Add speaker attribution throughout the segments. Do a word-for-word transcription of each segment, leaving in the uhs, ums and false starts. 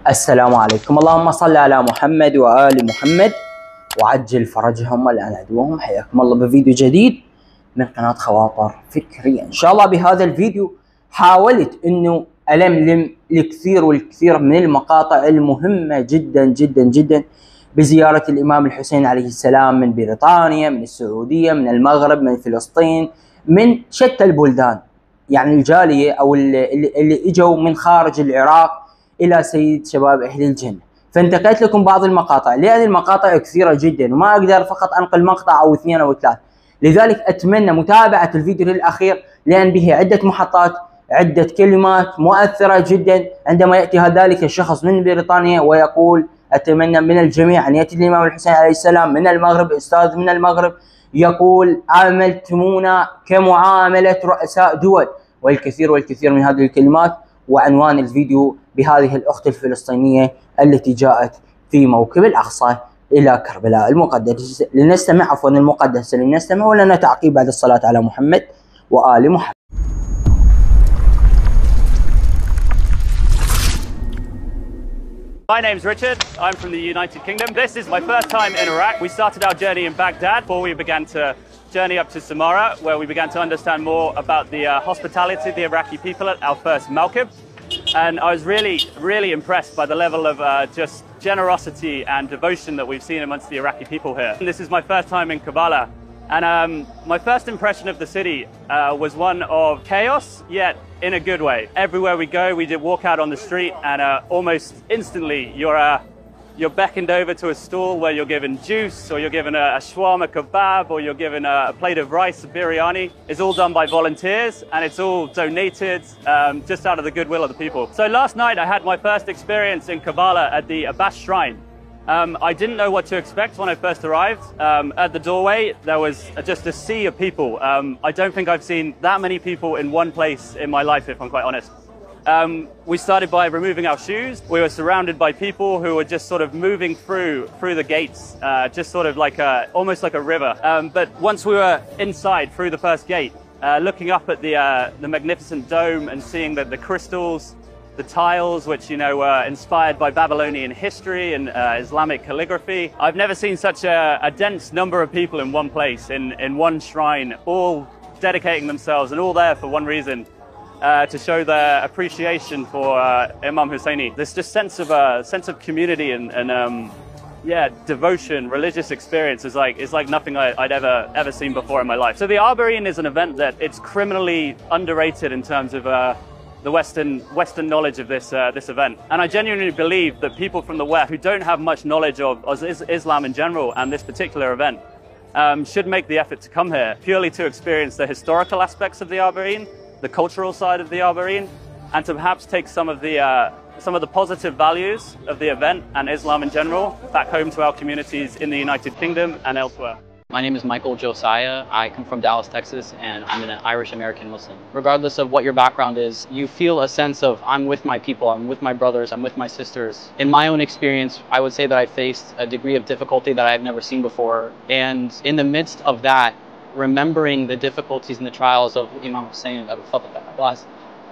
Speaker 1: السلام عليكم. اللهم صل على محمد وآل محمد وعجل فرجهم والآن عدوهم. حياكم الله بفيديو جديد من قناة خواطر فكرية. إن شاء الله بهذا الفيديو حاولت إنه ألملم الكثير والكثير من المقاطع المهمة جدا جدا جدا بزيارة الإمام الحسين عليه السلام من بريطانيا، من السعودية، من المغرب، من فلسطين، من شتى البلدان. يعني الجالية أو اللي, اللي إجوا من خارج العراق إلى سيد شباب أهل الجنة. فانتقيت لكم بعض المقاطع لأن المقاطع كثيرة جدا وما أقدر فقط أنقل مقطع أو اثنين أو ثلاث، لذلك أتمنى متابعة الفيديو للأخير لأن به عدة محطات، عدة كلمات مؤثرة جدا. عندما يأتي ذلك الشخص من بريطانيا ويقول أتمنى من الجميع أن يأتي الإمام الحسين عليه السلام من المغرب، أستاذ من المغرب يقول عاملتمونا كمعاملة رؤساء دول، والكثير والكثير من هذه الكلمات. وعنوان الفيديو بهذه الأخت الفلسطينية التي جاءت في موكب الأقصى إلى كربلاء المقدس لنستمع عفوا المقدسة لنستمع ولنا تعقيب بعد الصلاة على محمد وآل محمد.
Speaker 2: My name's Richard, I'm from the United Kingdom. This is my first time in Iraq. We started our journey in Baghdad before we began to journey up to Samarra, where we began to understand more about the uh, hospitality of the Iraqi people at our first Malkib. And I was really, really impressed by the level of uh, just generosity and devotion that we've seen amongst the Iraqi people here. And this is my first time in Karbala. And um, my first impression of the city uh, was one of chaos, yet in a good way. Everywhere we go, we did walk out on the street and uh, almost instantly you're, uh, you're beckoned over to a stall where you're given juice, or you're given a, a shawarma kebab, or you're given a, a plate of rice, biryani. It's all done by volunteers and it's all donated um, just out of the goodwill of the people. So last night I had my first experience in Karbala at the Abbas Shrine. Um, I didn't know what to expect when I first arrived. Um, at the doorway, there was just a sea of people. Um, I don't think I've seen that many people in one place in my life, if I'm quite honest. Um, we started by removing our shoes. We were surrounded by people who were just sort of moving through through the gates, uh, just sort of like a, almost like a river. Um, but once we were inside through the first gate, uh, looking up at the, uh, the magnificent dome and seeing that the crystals, the tiles, which, you know, were inspired by Babylonian history and uh, Islamic calligraphy. I've never seen such a, a dense number of people in one place, in, in one shrine, all dedicating themselves and all there for one reason, uh, to show their appreciation for uh, Imam Husseini. This just sense of uh, sense of community and, and um, yeah, devotion, religious experience is like is like nothing I, I'd ever ever seen before in my life. So the Arbaeen is an event that it's criminally underrated in terms of uh, the Western Western knowledge of this uh, this event. And I genuinely believe that people from the West who don't have much knowledge of, of Islam in general and this particular event um, should make the effort to come here purely to experience the historical aspects of the Arbaeen, the cultural side of the Arbaeen, and to perhaps take some of the uh, some of the positive values of the event and Islam in general back home to our communities in the United Kingdom and elsewhere.
Speaker 3: My name is Michael Josiah. I come from Dallas, Texas, and I'm an Irish-American Muslim. Regardless of what your background is, you feel a sense of, I'm with my people, I'm with my brothers, I'm with my sisters. In my own experience, I would say that I faced a degree of difficulty that I've never seen before. And in the midst of that, remembering the difficulties and the trials of Imam Hussein Abu Fadl Abbas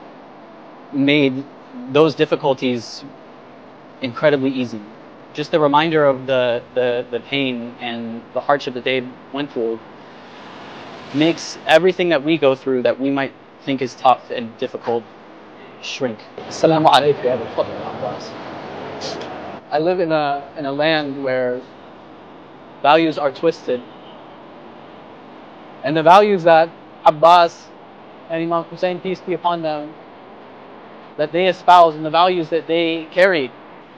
Speaker 3: made those difficulties incredibly easy. Just the reminder of the, the, the pain and the hardship that they went through makes everything that we go through that we might think is tough and difficult shrink. Assalamu alaikum ya Abu Fadl Abbas. I live in a, in a land where values are twisted. And the values that Abbas and Imam Hussein, peace be upon them, that they espoused and the values that they carried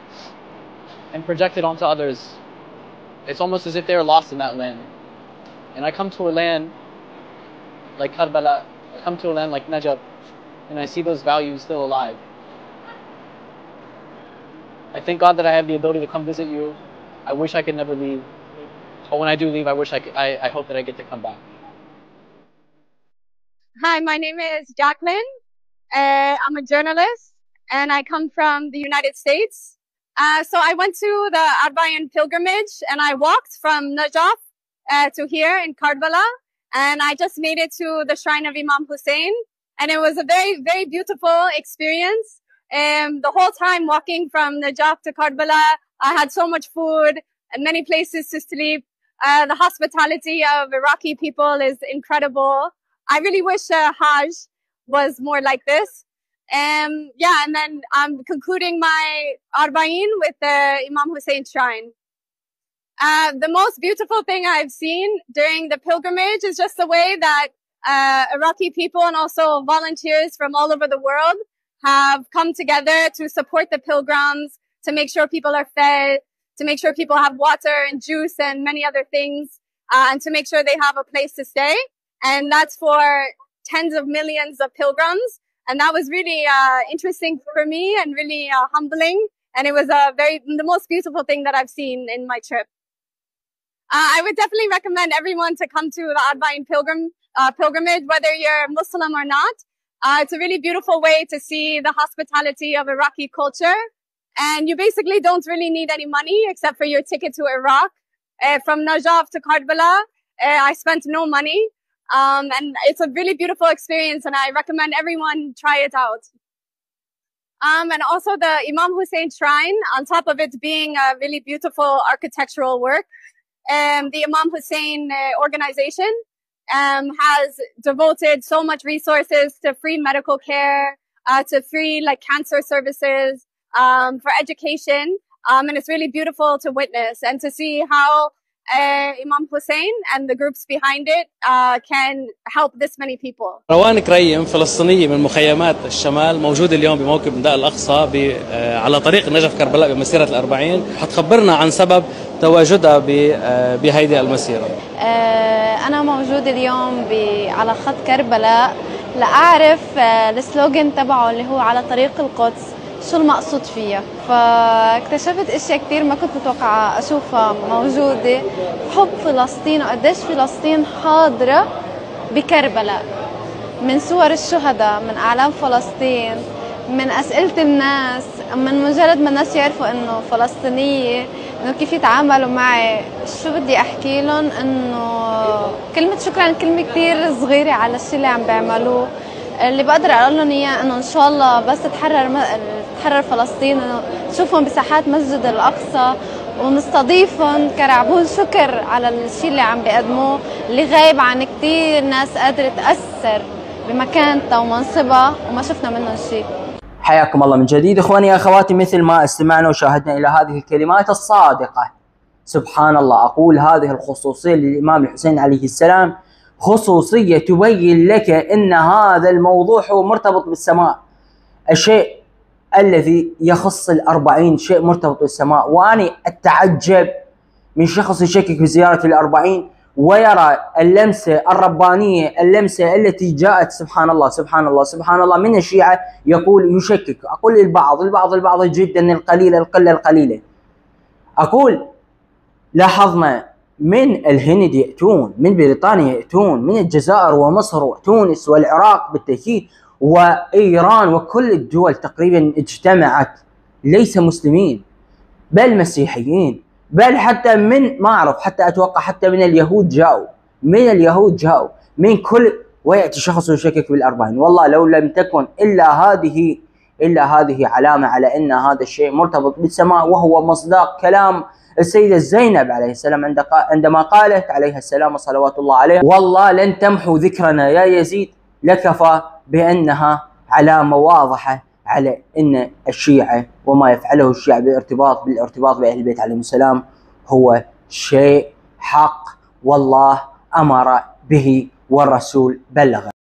Speaker 3: and projected onto others, it's almost as if they were lost in that land. And I come to a land like Karbala, I come to a land like Najaf, and I see those values still alive. I thank God that I have the ability to come visit you. I wish I could never leave. But when I do leave, I wish I could, I, I hope that I get to come back.
Speaker 4: Hi, my name is Jacqueline. Uh, I'm a journalist and I come from the United States. Uh, so I went to the Arbaeen pilgrimage and I walked from Najaf uh, to here in Karbala, and I just made it to the shrine of Imam Hussein, and it was a very, very beautiful experience. And the whole time walking from Najaf to Karbala, I had so much food and many places to sleep. Uh, the hospitality of Iraqi people is incredible. I really wish uh, Hajj was more like this. Um, yeah, and then I'm concluding my Arba'in with the Imam Hussein shrine. Uh, the most beautiful thing I've seen during the pilgrimage is just the way that uh, Iraqi people and also volunteers from all over the world have come together to support the pilgrims, to make sure people are fed, to make sure people have water and juice and many other things, uh, and to make sure they have a place to stay. And that's for tens of millions of pilgrims. And that was really uh, interesting for me and really uh, humbling. And it was a very the most beautiful thing that I've seen in my trip. Uh, I would definitely recommend everyone to come to the Arba'in pilgrim uh, pilgrimage, whether you're Muslim or not. Uh, it's a really beautiful way to see the hospitality of Iraqi culture. And you basically don't really need any money except for your ticket to Iraq. Uh, from Najaf to Karbala, uh, I spent no money. Um, and it's a really beautiful experience, and I recommend everyone try it out. Um, and also the Imam Hussein shrine, on top of it being a really beautiful architectural work, um, the Imam Hussein uh, organization um, has devoted so much resources to free medical care, uh, to free like cancer services, um, for education. Um, and it's really beautiful to witness and to see how uh, Imam Hussein and the groups behind it uh, can help this many people.
Speaker 5: روان كريم فلسطينية من مخيمات الشمال موجودة اليوم بموكب نداء الأقصى على طريق النجف كربلاء بمسيرة الأربعين. حتخبرنا عن سبب تواجدها بهيدي المسيرة.
Speaker 6: أنا موجودة اليوم على خط كربلاء لأعرف السلوغن تبعه اللي هو على طريق القدس شو المقصود فيها، فاكتشفت اشياء كثير ما كنت متوقعة اشوفها موجودة. حب فلسطين وقديش فلسطين حاضرة بكربلاء، من صور الشهداء، من اعلام فلسطين، من اسئلة الناس، من مجرد ما الناس يعرفوا انه فلسطينية انه كيف يتعاملوا معي. شو بدي احكي لهم؟ انه كلمة شكرا كلمة كثير صغيرة على الشيء اللي عم بيعملوه. اللي بقدر اقول لهم اياه انه ان شاء الله بس تتحرر تتحرر فلسطين، انه نشوفهم بساحات مسجد الاقصى ونستضيفهم كرعبون شكر على الشيء اللي عم بيقدموه، اللي غايب عن كثير ناس قادره تاثر بمكانتها ومنصبها وما شفنا منهم شيء.
Speaker 1: حياكم الله من جديد اخواني اخواتي. مثل ما استمعنا وشاهدنا الى هذه الكلمات الصادقه، سبحان الله، اقول هذه الخصوصيه للامام الحسين عليه السلام خصوصية تبين لك أن هذا الموضوع هو مرتبط بالسماء. الشيء الذي يخص الأربعين شيء مرتبط بالسماء. وأنا أتعجب من شخص يشكك في زيارة الأربعين ويرى اللمسة الربانية، اللمسة التي جاءت سبحان الله سبحان الله سبحان الله من الشيعة، يقول يشكك. أقول البعض البعض البعض جدا القليل القلة القليلة. أقول لاحظنا من الهند يأتون، من بريطانيا يأتون، من الجزائر ومصر وتونس والعراق بالتأكيد وإيران وكل الدول تقريبا اجتمعت، ليس مسلمين بل مسيحيين، بل حتى من ما أعرف، حتى أتوقع حتى من اليهود جاءوا، من اليهود جاءوا من كل، ويأتي شخص يشكك بالأربعين. والله لو لم تكن إلا هذه إلا هذه علامة على أن هذا الشيء مرتبط بالسماء، وهو مصداق كلام السيدة زينب عليه السلام عندما قالت عليها السلام صلوات الله عليه: والله لن تمحو ذكرنا يا يزيد، لكفى بأنها علامة واضحة على أن الشيعة وما يفعله الشيعة بالارتباط بالارتباط بأهل البيت عليهم السلام هو شيء حق، والله أمر به والرسول بلغ.